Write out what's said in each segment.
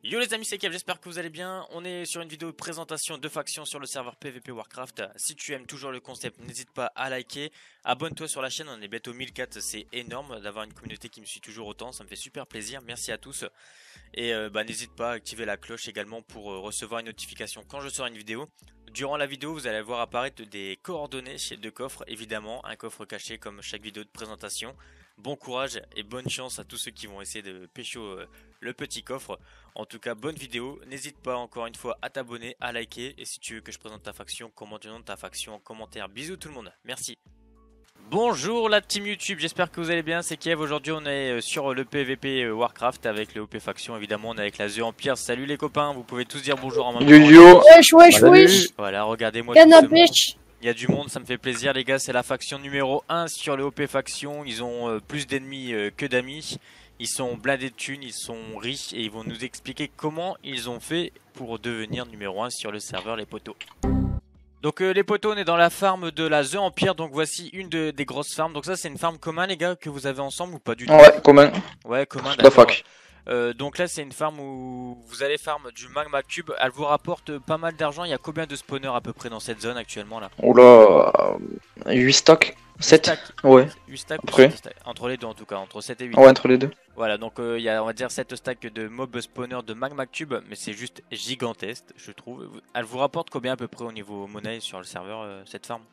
Yo les amis, c'est Kev, j'espère que vous allez bien. On est sur une vidéo de présentation de factions sur le serveur PvP Warcraft. Si tu aimes toujours le concept, n'hésite pas à liker. Abonne-toi sur la chaîne, on est bientôt 1004, c'est énorme d'avoir une communauté qui me suit toujours autant, ça me fait super plaisir. Merci à tous. Et n'hésite pas à activer la cloche également pour recevoir une notification quand je sors une vidéo. Durant la vidéo, vous allez voir apparaître des coordonnées de coffres, évidemment, un coffre caché comme chaque vidéo de présentation. Bon courage et bonne chance à tous ceux qui vont essayer de pécho le petit coffre. En tout cas, bonne vidéo. N'hésite pas encore une fois à t'abonner, à liker. Et si tu veux que je présente ta faction, commente le nom de ta faction en commentaire. Bisous tout le monde, merci. Bonjour la team YouTube, j'espère que vous allez bien, c'est Kev. Aujourd'hui on est sur le PvP Warcraft avec les OP factions, évidemment on est avec la The Empire. Salut les copains, vous pouvez tous dire bonjour en même temps. Yo. Wesh. Voilà, regardez-moi tout ce monde. Il y a du monde, ça me fait plaisir les gars, c'est la faction numéro 1 sur le OP faction. Ils ont plus d'ennemis que d'amis. Ils sont blindés de thunes, ils sont riches et ils vont nous expliquer comment ils ont fait pour devenir numéro 1 sur le serveur les potos. Donc les potos, on est dans la farm de la The Empire, donc voici une des grosses farms. Donc ça c'est une farm commun les gars que vous avez ensemble ou pas du tout? Ouais, commun. Ouais, commun, d'accord. Donc là c'est une farm où vous allez farm du magma cube. Elle vous rapporte pas mal d'argent. Il y a combien de spawners à peu près dans cette zone actuellement là? Oula, 8 stocks 7 stacks. Ouais. 8 stacks Après. stacks. Entre les deux en tout cas, entre 7 et 8. Ouais, entre les deux. Voilà, donc il y a on va dire 7 stacks de mob spawner de magma cube, mais c'est juste gigantesque je trouve. Elle vous rapporte combien à peu près au niveau monnaie sur le serveur cette farm?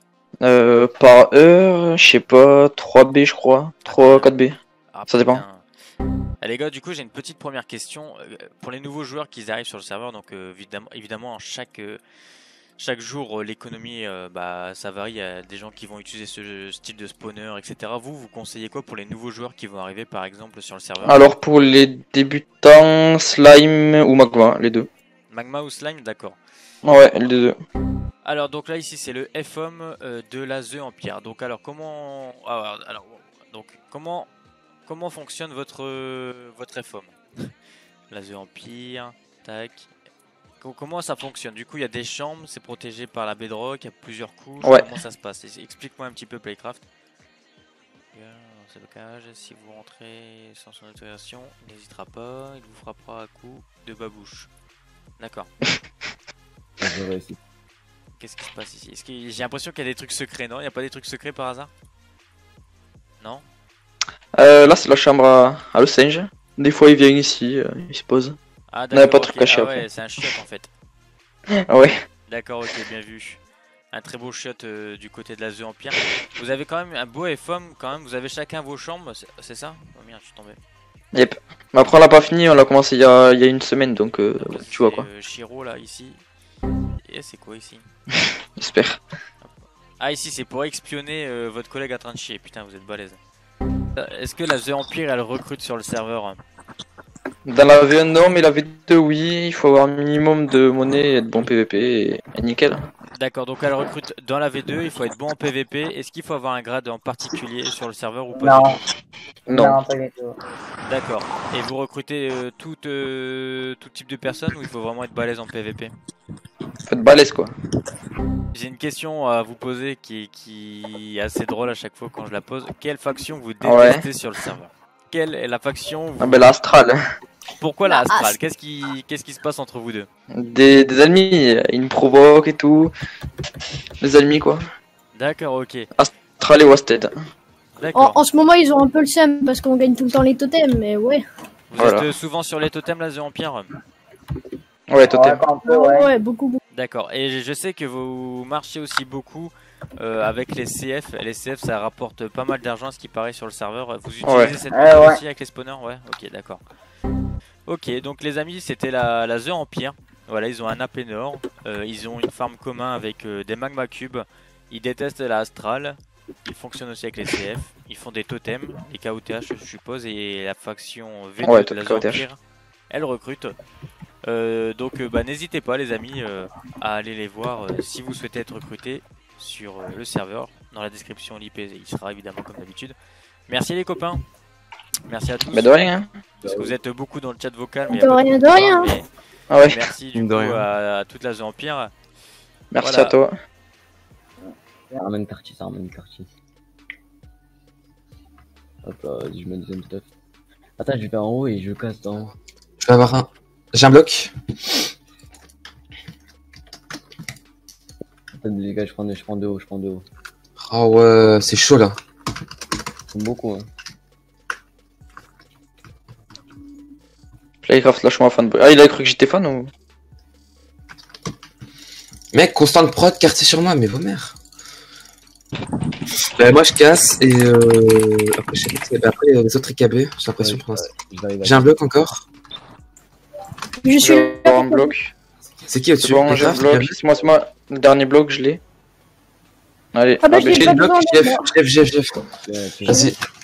Par heure, je sais pas, 3B je crois, 3, 4B. Ah, ça dépend. Les gars, du coup j'ai une petite première question pour les nouveaux joueurs qui arrivent sur le serveur. Donc évidemment chaque jour l'économie ça varie. Il y a des gens qui vont utiliser ce style de spawner, etc. Vous conseillez quoi pour les nouveaux joueurs qui vont arriver par exemple sur le serveur? Alors pour les débutants, slime ou magma, les deux. Magma ou slime, d'accord. Ouais, les deux. Alors donc là ici c'est le FOM de la The Empire. Donc alors comment fonctionne votre FOM? La The Empire, tac. Comment ça fonctionne? Du coup il y a des chambres, c'est protégé par la bedrock, il y a plusieurs couches. Ouais. Comment ça se passe? Explique-moi un petit peu Playcraft. C'est le cage, si vous rentrez sans son autorisation, il n'hésitera pas, il vous frappera à coups de babouche. D'accord. Qu'est-ce qui se passe ici? J'ai l'impression qu'il y a des trucs secrets, non? Il n'y a pas des trucs secrets par hasard? Non? Là c'est la chambre à le singe. Des fois il vient ici, il se pose. Ah d'accord, pas de okay. truc caché ouais, c'est un chiotte en fait. Ouais. D'accord, ok, bien vu. Un très beau shot du côté de la The Empire. Vous avez quand même un beau FOM quand même, vous avez chacun vos chambres, c'est ça? Oh merde, je suis tombé. Yep. Mais après on l'a pas fini, on l'a commencé il y a une semaine donc tu vois quoi. Shiro là, ici. Et c'est quoi ici? J'espère. Ah ici c'est pour espionner votre collègue en train de chier, putain vous êtes balèze. Est-ce que la The Empire elle recrute sur le serveur? Dans la V1 non, mais la V2 oui, il faut avoir un minimum de monnaie et être bon PVP et nickel. D'accord, donc elle recrute dans la V2, il faut être bon en PVP. Est-ce qu'il faut avoir un grade en particulier sur le serveur ou pas? Non, pas du tout. D'accord, et vous recrutez tout type de personnes ou il faut vraiment être balèze en PVP? Faut être balèze quoi. J'ai une question à vous poser qui est assez drôle à chaque fois quand je la pose. Quelle faction vous détestez sur le serveur? Quelle est la faction Ah bah l'Astral. Pourquoi la Astral? Qu'est-ce qui se passe entre vous deux? Des ennemis, ils me provoquent et tout. Des ennemis quoi. D'accord, ok. Astral et Wasted. En ce moment ils ont un peu le seum parce qu'on gagne tout le temps les totems, mais ouais. Vous êtes souvent sur les totems la The Empire? Ouais, totem. Ouais, beaucoup. D'accord, et je sais que vous marchez aussi beaucoup avec les CF. Les CF ça rapporte pas mal d'argent ce qui paraît sur le serveur. Vous utilisez cette méthode aussi avec les spawners? Ouais, ok, d'accord. Ok, donc les amis, c'était la The Empire. Voilà, ils ont un AP Nord. Ils ont une farm commun avec des magma cubes. Ils détestent la Astral. Ils fonctionnent aussi avec les CF. Ils font des totems, des KOTH je suppose. Et la faction V2 de la The Empire, elle recrute. Donc n'hésitez pas les amis à aller les voir si vous souhaitez être recruté sur le serveur. Dans la description l'IP il sera évidemment comme d'habitude. Merci les copains. Merci à tous. Mais de rien. Parce que vous êtes beaucoup dans le chat vocal. Mais de rien. Mais... Ah ouais. Merci du coup à toute la The Empire. Merci voilà. à toi. Ramène Curtis. Hop là, vas-y, je mets deuxième stuff. Attends, je vais en haut et je casse d'en haut. Je vais avoir un. J'ai un bloc. Les gars, je prends de haut, Oh ouais, c'est chaud là. C'est beaucoup, hein. Playcraft, lâche-moi fanboy. Ah, il a cru que j'étais fan ou? Mec, constante prod, quartier sur moi, mais vos mères. Moi je casse et après, je sais pas, après les autres IKB, j'ai l'impression pour l'instant. J'ai un bloc encore. Je suis Je vais avoir un bloc. C'est qui C'est au-dessus? bon, j'ai un bloc. C'est moi. Le dernier bloc, je l'ai. Allez, Ah bah, ah, je l'ai J'ai pas le bloc, besoin, Jeff. Vas-y.